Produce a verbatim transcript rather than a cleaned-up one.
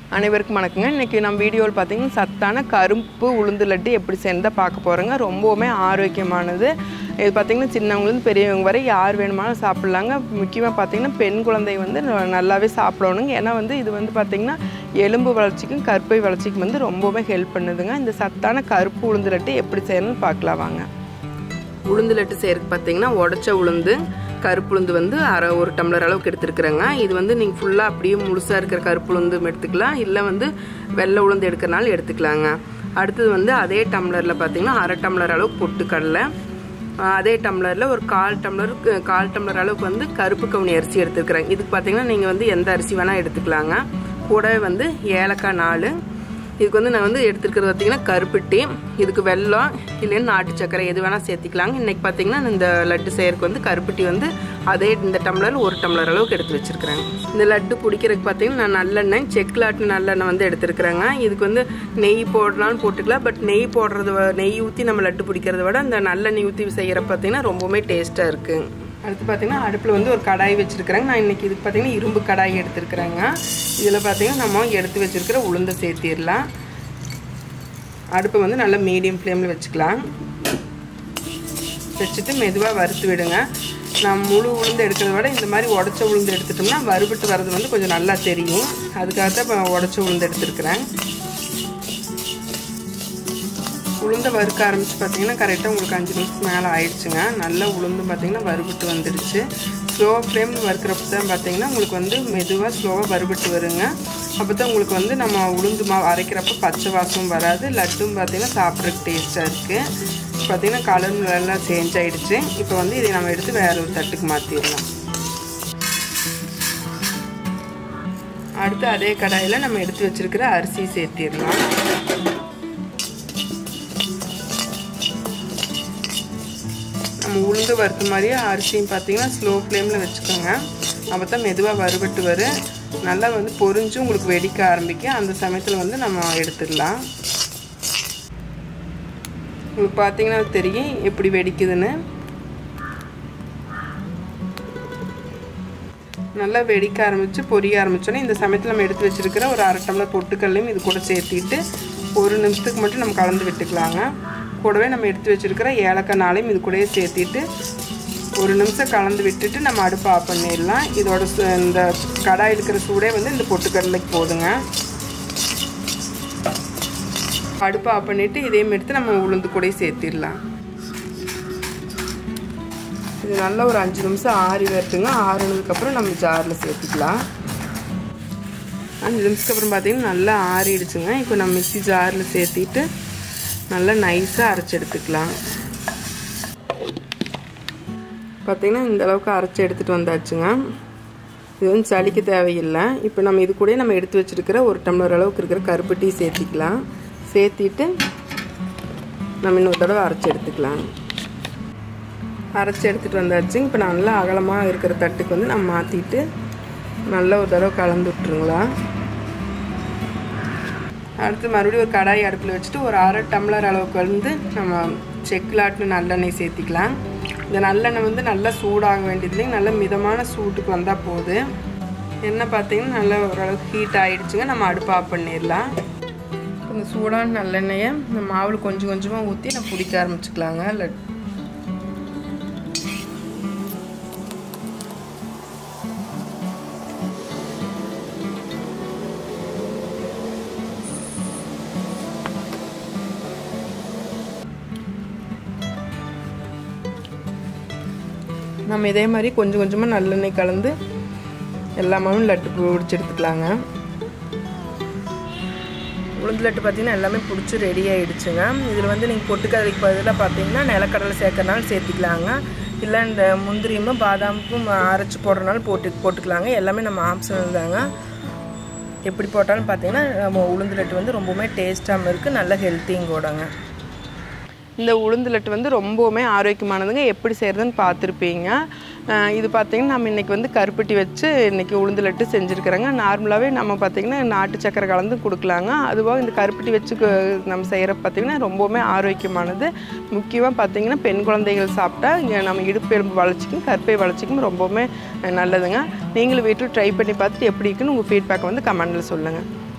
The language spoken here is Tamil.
அனைவருக்கும் வணக்கங்க. இன்றைக்கி நம்ம வீடியோவில் பார்த்திங்கன்னா சத்தான கருப்பு உளுந்து லட்டு எப்படி சேர்ந்தா பார்க்க போகிறோங்க. ரொம்பவுமே ஆரோக்கியமானது. இது பார்த்திங்கன்னா சின்னவங்களுக்கு பெரியவங்க வரை யார் வேணுமாலும் சாப்பிட்லாங்க. முக்கியமாக பார்த்திங்கன்னா பெண் குழந்தை வந்து நல்லாவே சாப்பிடணுங்க. ஏன்னா வந்து இது வந்து பார்த்திங்கன்னா எலும்பு வளர்ச்சிக்கும் கருப்பை வளர்ச்சிக்கும் வந்து ரொம்பவே ஹெல்ப் பண்ணுதுங்க. இந்த சத்தான கருப்பு உளுந்து லட்டு எப்படி செய்யணும்னு பார்க்கலாம் வாங்க. உளுந்து லட்டு செய்யறதுக்கு பார்த்திங்கன்னா உடச்ச உளுந்து கருப்பு உளுந்து வந்து அரை ஒரு டம்ளர் அளவுக்கு எடுத்துருக்குறேங்க. இது வந்து நீங்கள் ஃபுல்லாக அப்படியே முழுசாக இருக்கிற கருப்பு உளுந்து எடுத்துக்கலாம், இல்லை வந்து வெள்ளை உளுந்து எடுக்கிறனால எடுத்துக்கலாங்க. அடுத்தது வந்து அதே டம்ளரில் பார்த்திங்கன்னா அரை டம்ளர் அளவுக்கு பொட்டுக்கடலை, அதே டம்ளரில் ஒரு கால் டம்ளர் கால் டம்ளர் அளவுக்கு வந்து கருப்பு கவுனி அரிசி எடுத்துருக்குறேங்க. இதுக்கு பார்த்திங்கன்னா நீங்கள் வந்து எந்த அரிசி வேணால் எடுத்துக்கலாங்க. கூடவே வந்து ஏலக்காய் நாலு, இதுக்கு வந்து நான் வந்து எடுத்துருக்கிறது பார்த்திங்கன்னா கருப்பட்டி, இதுக்கு வெல்லம் இல்லைன்னு நாட்டு சக்கரை எது வேணால் சேர்த்திக்கலாங்க. இன்றைக்கி பார்த்திங்கன்னா இந்த லட்டு செய்யறதுக்கு வந்து கருப்பட்டி வந்து அதே இந்த டம்ளர் ஒரு டம்ளர் அளவுக்கு எடுத்து வச்சுருக்கிறேங்க. இந்த லட்டு பிடிக்கிறதுக்கு பார்த்திங்கன்னா நான் நல்லெண்ணெய் செக்கில் ஆட்டின நல்லெண்ணெய் வந்து எடுத்துருக்குறேங்க. இதுக்கு வந்து நெய் போடலான்னு போட்டுக்கலாம். பட் நெய் போடுறது நெய் ஊற்றி நம்ம லட்டு பிடிக்கிறத விட இந்த நல்லெண்ணெய் ஊற்றி செய்கிற பார்த்திங்கன்னா ரொம்பவுமே டேஸ்ட்டாக இருக்குது. அடுத்து பார்த்திங்கன்னா அடுப்பில் வந்து ஒரு கடாய் வச்சுருக்குறேங்க. நான் இன்றைக்கி இதுக்கு பார்த்திங்கன்னா இரும்பு கடாய் எடுத்துருக்குறேங்க. இதில் பார்த்திங்கன்னா நம்ம எடுத்து வச்சுருக்கிற உளுந்தை சேர்த்திடலாம். அடுப்பை வந்து நல்லா மீடியம் ஃப்ளேமில் வச்சுக்கலாம். வச்சுட்டு மெதுவாக வறுத்து விடுங்க. நான் முழு உளுந்து எடுக்கிறத விட இந்த மாதிரி உடச்ச உளுந்து எடுத்துட்டோம்னா வறுபட்டு வர்றது வந்து கொஞ்சம் நல்லா தெரியும். அதுக்காக தான் இப்போ உடச்ச உளுந்து எடுத்துருக்குறேன். உளுந்தை வறுக்க ஆரம்பித்து பார்த்திங்கன்னா கரெக்டாக உங்களுக்கு அஞ்சு நிமிஷம் மேலே ஆயிடுச்சுங்க. நல்லா உளுந்து பார்த்திங்கன்னா வறுபட்டு வந்துடுச்சு. ஸ்லோ ஃப்ளேமில் வறுக்கிறப்ப தான் பார்த்திங்கன்னா உங்களுக்கு வந்து மெதுவாக ஸ்லோவாக வறுபட்டு வருங்க. அப்போ தான் உங்களுக்கு வந்து நம்ம உளுந்து மாவு அரைக்கிறப்ப பச்சை வாசமும் வராது, லட்டும் பார்த்திங்கன்னா சாப்பிட்றதுக்கு டேஸ்ட்டாக இருக்குது. பார்த்திங்கன்னா கலர் நல்லா சேஞ்ச் ஆகிடுச்சு. இப்போ வந்து இதை நம்ம எடுத்து வேறு ஒரு தட்டுக்கு மாற்றிடலாம். அடுத்து அதே கடாயில் நம்ம எடுத்து வச்சுருக்கிற அரிசி சேர்த்திடலாம். நம்ம உளுந்து வறுத்த மாதிரியே அரிசியும் பார்த்திங்கன்னா ஸ்லோ ஃப்ளேமில் வச்சுக்கோங்க. அப்போ தான் மெதுவாக வறுபட்டு வரும். நல்லா வந்து பொரிஞ்சு உங்களுக்கு வெடிக்க ஆரம்பிக்கும். அந்த சமயத்தில் வந்து நம்ம எடுத்துடலாம். உங்களுக்கு பார்த்திங்கன்னா தெரியும் எப்படி வெடிக்குதுன்னு. நல்லா வெடிக்க ஆரம்பித்து பொரிய ஆரம்பித்தோன்னே இந்த சமயத்தில் நம்ம எடுத்து வச்சுருக்கிற ஒரு அரை டம்ளர் பொட்டுக்கல்லையும் இது கூட சேர்த்திட்டு ஒரு நிமிஷத்துக்கு மட்டும் நம்ம கலந்து விட்டுக்கலாங்க. கூடவே நம்ம எடுத்து வச்சுருக்கிற ஏலக்காய் நாளையும் இது கூடவே சேர்த்திட்டு ஒரு நிமிஷம் கலந்து விட்டுட்டு நம்ம அடுப்பை ஆஃப் பண்ணிடலாம். இதோட இந்த கடாய் இருக்கிற சூடே வந்து இந்த பொட்டுக்கடலைக்கு போதுங்க. அடுப்பை ஆஃப் பண்ணிவிட்டு இதையும் எடுத்து நம்ம உளுந்து கூட சேர்த்திடலாம். இது நல்லா ஒரு அஞ்சு நிமிஷம் ஆறி வரட்டுங்க. ஆறுனதுக்கப்புறம் நம்ம ஜாரில் சேர்த்துக்கலாம். அஞ்சு நிமிஷத்துக்கு அப்புறம் பார்த்திங்கன்னா நல்லா ஆறிடுச்சுங்க. இப்போ நம்ம மிக்ஸி ஜாரில் சேர்த்திட்டு நல்லா நைஸாக அரைச்சி எடுத்துக்கலாம். பார்த்திங்கன்னா இந்த அளவுக்கு அரைச்சி எடுத்துகிட்டு வந்தாச்சுங்க. இது வந்து சளிக்க தேவையில்லை. இப்போ நம்ம இது கூட நம்ம எடுத்து வச்சுருக்கிற ஒரு டம்ளர் அளவுக்கு இருக்கிற கருப்பட்டி சேர்த்திக்கலாம். சேர்த்திட்டு நம்ம இன்னொரு தடவை அரைச்சி எடுத்துக்கலாம். அரைச்சி எடுத்துகிட்டு வந்தாச்சு. இப்போ நல்லா அகலமாக இருக்கிற தட்டுக்கு வந்து நம்ம மாற்றிட்டு நல்லா ஒரு தடவை கலந்து விட்டுருங்களா. அடுத்து மறுபடியும் ஒரு கடாய் அடுப்பில் வச்சுட்டு ஒரு அரை டம்ளர் அளவுக்கு வந்து நம்ம செக்கிலாட்டின நல்லெண்ணெய் சேர்த்திக்கலாம். இந்த நல்லெண்ணெய் வந்து நல்லா சூடாக வேண்டியது இல்லைங்க. நல்ல மிதமான சூட்டுக்கு வந்தால் போகுது. எண்ணெய் பார்த்திங்கன்னா நல்லா ஓரளவுக்கு ஹீட் ஆகிடுச்சுங்க. நம்ம அடுப்பு ஆஃப் பண்ணிடலாம். இந்த சூடான நல்லெண்ணெயை இந்த மாவில் கொஞ்சம் கொஞ்சமாக ஊற்றி நம்ம பிடிக்க ஆரம்பிச்சுக்கலாங்க. லட் நம்ம இதே மாதிரி கொஞ்சம் கொஞ்சமாக நல்லெண்ணெய் கலந்து எல்லா மாவும் லட்டு பிடிச்சி எடுத்துக்கலாங்க. உளுந்து லட்டு பார்த்திங்கன்னா எல்லாமே பிடிச்சி ரெடி ஆகிடுச்சுங்க. இதில் வந்து நீங்கள் பொட்டுக்கடலைக்கு பதிலாக பார்த்தீங்கன்னா நிலக்கடலை சேர்க்கறனாலும் சேர்த்திக்கலாங்க. இல்லை இந்த முந்திரியும் பாதாமுக்கும் அரைச்சி போடுறதுனால போட்டு போட்டுக்கலாங்க. எல்லாமே நம்ம ஆப்ஷனல் தாங்க. எப்படி போட்டாலும் பார்த்திங்கன்னா நம்ம உளுந்து லட்டு வந்து ரொம்பவுமே டேஸ்ட்டாகவும் இருக்குது, நல்ல ஹெல்த்தியும் கூடங்க. இந்த உளுந்து லட்டு வந்து ரொம்பவுமே ஆரோக்கியமானதுங்க. எப்படி செய்கிறதுன்னு பார்த்துருப்பீங்க. இது பார்த்திங்கன்னா நம்ம இன்றைக்கி வந்து கருப்பட்டி வச்சு இன்றைக்கி உளுந்து லட்டு செஞ்சுருக்குறோங்க. நார்மலாகவே நம்ம பார்த்திங்கன்னா நாட்டு சக்கரை கலந்து கொடுக்கலாங்க. அதுவாக இந்த கருப்பட்டி வச்சு நம்ம செய்கிற பார்த்திங்கன்னா ரொம்பவுமே ஆரோக்கியமானது. முக்கியமாக பார்த்திங்கன்னா பெண் குழந்தைகள் சாப்பிட்டா இங்கே நம்ம இடுப்பு எலும்பு வளர்ச்சிக்கும் கருப்பை வளர்ச்சிக்கும் ரொம்பவுமே நல்லதுங்க. நீங்களும் வீட்டில் ட்ரை பண்ணி பார்த்துட்டு எப்படி இருக்குன்னு உங்கள் ஃபீட்பேக்கை வந்து கமெண்டில் சொல்லுங்கள்.